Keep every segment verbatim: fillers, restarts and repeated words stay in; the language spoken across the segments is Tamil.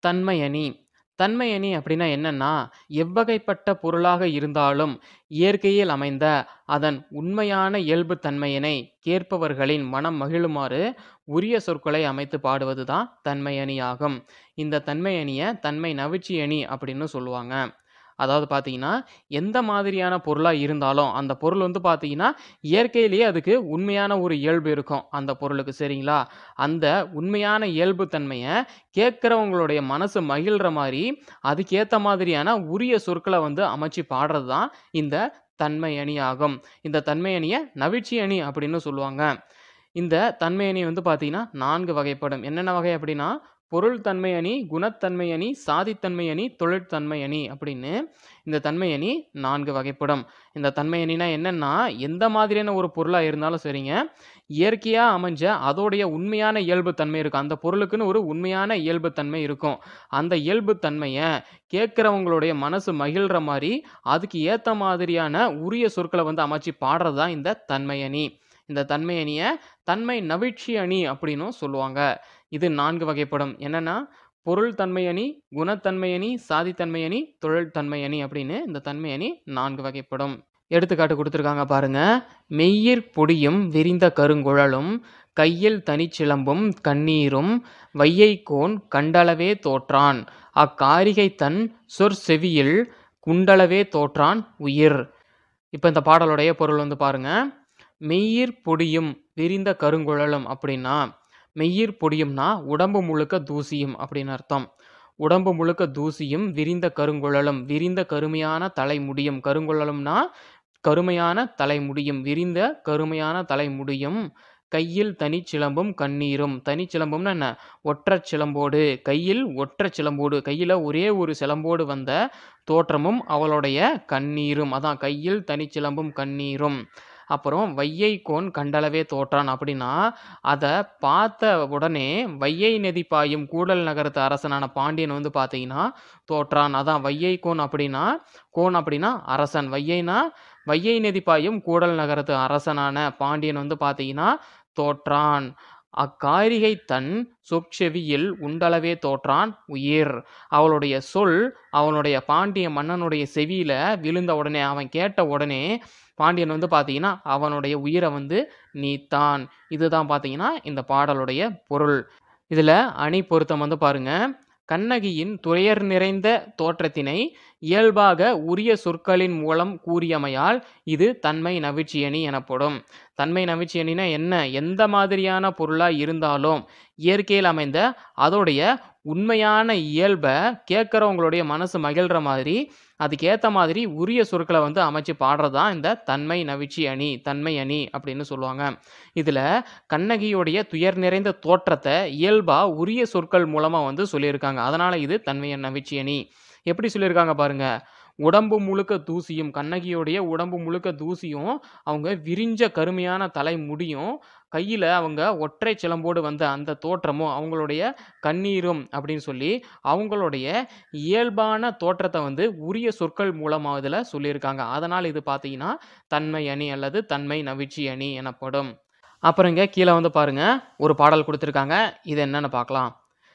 தன்மையணி. தன்மையணி அப்படின்னா என்னன்னா, எவ்வகைப்பட்ட பொருளாக இருந்தாலும் இயற்கையில் அமைந்த அதன் உண்மையான இயல்புத் தன்மையினை கேட்பவர்களின் மனம் மகிழுமாறு உரிய சொற்களை அமைத்து பாடுவது தான் தன்மையணி ஆகும். இந்த தன்மையணிய தன்மை நவிற்சியணி அப்படின்னு சொல்லுவாங்க. அதாவது பார்த்தீங்கன்னா, எந்த மாதிரியான பொருளா இருந்தாலும், அந்த பொருள் வந்து பார்த்தீங்கன்னா, இயற்கையிலேயே அதுக்கு உண்மையான ஒரு இயல்பு இருக்கும், அந்த பொருளுக்கு சரிங்களா? அந்த உண்மையான இயல்பு தன்மைய கேட்கிறவங்களுடைய மனசு மகிழ்ற மாரி, அதுக்கேத்த மாதிரியான உரிய சொற்கள வந்து அமைச்சு பாடுறது தான் இந்த தன்மை அணி ஆகும். இந்த தன்மை அணிய நவிற்சி அணி அப்படின்னு சொல்லுவாங்க. இந்த தன்மை அணி வந்து பார்த்தீங்கன்னா, நான்கு வகைப்படும். என்னென்ன வகை அப்படின்னா, பொருள் தன்மை அணி, குணத்தன்மை அணி, சாதித்தன்மை அணி, தொழிற்தன்மை அணி அப்படின்னு இந்த தன்மை அணி நான்கு வகைப்படும். இந்த தன்மை அணினா என்னன்னா, எந்த மாதிரியான ஒரு பொருளா இருந்தாலும் சரிங்க, இயற்கையா அமைஞ்ச அதோடைய உண்மையான இயல்பு தன்மை இருக்கும். அந்த பொருளுக்குன்னு ஒரு உண்மையான இயல்பு தன்மை இருக்கும். அந்த இயல்பு தன்மைய கேட்கிறவங்களுடைய மனசு மகிழ்ற மாரி, அதுக்கு ஏத்த மாதிரியான உரிய சொற்கள வந்து அமைச்சு பாடுறது தான் இந்த தன்மை அணி. இந்த தன்மை அணிய தன்மை நவிற்சி அணி அப்படின்னும் சொல்லுவாங்க. இது நான்கு வகைப்படும். என்னன்னா, பொருள் தன்மை அணி, குணத்தன்மை அணி, சாதித்தன்மை அணி, தொழில் தன்மை அணி அப்படின்னு இந்த தன்மை அணி நான்கு வகைப்படும். எடுத்துக்காட்டு குடுத்திருக்காங்க பாருங்க. மெய்யிற் பொடியும் விரிந்த கருங்குழலும் கையில் தனிச்சிலம்பும் கண்ணீரும் வையைக்கோன் கண்டளவே தோற்றான் அக்காரிகை தன் சொற்செவியில் குண்டளவே தோற்றான் உயிர். இப்ப இந்த பாடலுடைய பொருள் வந்து பாருங்க. மெய்யிற் பொடியும் விரிந்த கருங்குழலும் அப்படின்னா, மெய்யிற் பொடியும்னா உடம்பு முழுக்க தூசியும் அப்படின்னு அர்த்தம். உடம்பு முழுக்க தூசியும் விரிந்த கருங்குழலும், விரிந்த கருமையான தலைமுடியும். கருங்குழலும்னா கருமையான தலைமுடியும், விரிந்த கருமையான தலைமுடியும். கையில் தனிச்சிலம்பும் கண்ணீரும். தனிச்சிலம்பும்னா என்ன? ஒற்றச் சிலம்போடு, கையில் ஒற்றச் சிலம்போடு, கையில ஒரே ஒரு சிலம்போடு வந்த தோற்றமும் அவளுடைய கண்ணீரும். அதான் கையில் தனிச்சிலம்பும் கண்ணீரும். அப்புறம் வையைக்கோன் கண்டளவே தோற்றான் அப்படின்னா, அத பார்த்த உடனே வையை நதி பாயும் கூடல் நகரத்து அரசனான பாண்டியன் வந்து பார்த்தீங்கன்னா தோற்றான். அதான் வையைக்கோன் அப்படின்னா, கோன் அப்படின்னா அரசன். வையைனா வையை நதி பாயும் கூடல் நகரத்து அரசனான பாண்டியன் வந்து பார்த்தீங்கன்னா தோற்றான். அக்காரிகை தன் சொற்செவியில் உண்டளவே தோற்றான் உயிர். அவளுடைய சொல் அவனுடைய பாண்டிய மன்னனுடைய செவியில விழுந்த உடனே, அவன் கேட்ட உடனே பாண்டியன் வந்து பார்த்தீங்கன்னா அவனுடைய உயிரை வந்து நீத்தான். இதுதான் பார்த்தீங்கன்னா இந்த பாடலுடைய பொருள். இதுல அணி பொருத்தம் வந்து பாருங்க. கண்ணகியின் துயர் நிறைந்த தோற்றத்தினை இயல்பாக உரிய சொற்களின் மூலம் கூறியமையால் இது தன்மை நவிற்சியணி எனப்படும். தன்மை நவிற்சியணினா என்ன? எந்த மாதிரியான பொருளா இருந்தாலும் இயற்கையில் அமைந்த அதோடைய உண்மையான இயல்ப கேட்கிறவங்களுடைய மனசு மகிழ்ற மாதிரி, அதுக்கேத்த மாதிரி உரிய சொற்கள வந்து அமைச்சு பாடுறது தான் இந்த தன்மை நவிற்சி அணி, தன்மை அணி அப்படின்னு சொல்லுவாங்க. இதுல கண்ணகியுடைய துயர் நிறைந்த தோற்றத்த இயல்பா உரிய சொற்கள் மூலமா வந்து சொல்லியிருக்காங்க. அதனால இது தன்மை நவிற்சி அணி. எப்படி சொல்லியிருக்காங்க பாருங்க. உடம்பு முழுக்க தூசியும், கண்ணகியுடைய உடம்பு முழுக்க தூசியும், அவங்க விரிஞ்ச கருமையான தலைமுடியும், கையில அவங்க ஒற்றை சிலம்போடு வந்த அந்த தோற்றமும், அவங்களுடைய கண்ணீரும் அப்படின்னு சொல்லி அவங்களுடைய இயல்பான தோற்றத்த வந்து உரிய சொற்கள் மூலமா இதுல சொல்லியிருக்காங்க. அதனால இது பார்த்தீங்கன்னா தன்மை அணி அல்லது தன்மை நவிற்சி அணி எனப்படும். அப்புறம் இங்க கீழ வந்து பாருங்க, ஒரு பாடல் குடுத்திருக்காங்க. இது என்னன்னு பார்க்கலாம்.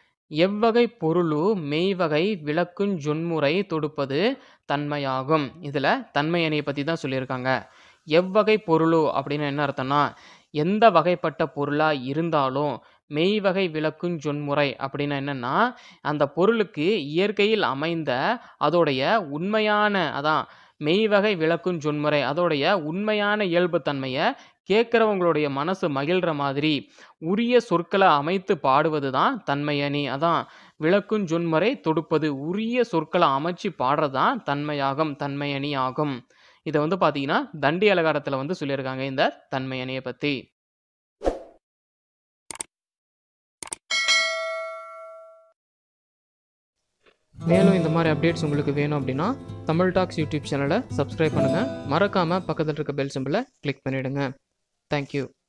எவ்வகை பொருளு மெய்வகை விளக்குஞ் சொன்முறை தொடுப்பது தன்மையாகும். இதுல தன்மை அணியை பத்தி தான் சொல்லியிருக்காங்க. எவ்வகை பொருளு அப்படின்னு என்ன அர்த்தம்னா, எந்த வகைப்பட்ட பொருளா இருந்தாலும் மெய்வகை விளக்குஞ் சொன்முறை அப்படின்னா என்னன்னா, அந்த பொருளுக்கு இயற்கையில் அமைந்த அதோடைய உண்மையான, அதான் மெய்வகை விளக்குஞ் சொன்முறை, அதோடைய உண்மையான இயல்பு தன்மைய கேட்கிறவங்களுடைய மனசு மகிழ்ற மாதிரி உரிய சொற்களை அமைத்து பாடுவது தான் தன்மை அணி. அதான் விளக்குஞ் சொன்முறை தொடுப்பது, உரிய சொற்களை அமைச்சு பாடுறது தான் தன்மையாகும், தன்மை அணி ஆகும். இதை வந்து பார்த்தீங்கன்னா தண்டி அலங்காரத்தில் வந்து சொல்லியிருக்காங்க இந்த தன்மை அணியை பற்றி. மேலும் இந்த மாதிரி அப்டேட்ஸ் உங்களுக்கு வேணும் அப்படின்னா தமிழ் டாக்ஸ் யூடியூப் சேனலை சப்ஸ்கிரைப் பண்ணுங்கள். மறக்காமல் பக்கத்தில் இருக்க பெல் சிம்பிளை கிளிக் பண்ணிவிடுங்க. தேங்க்யூ.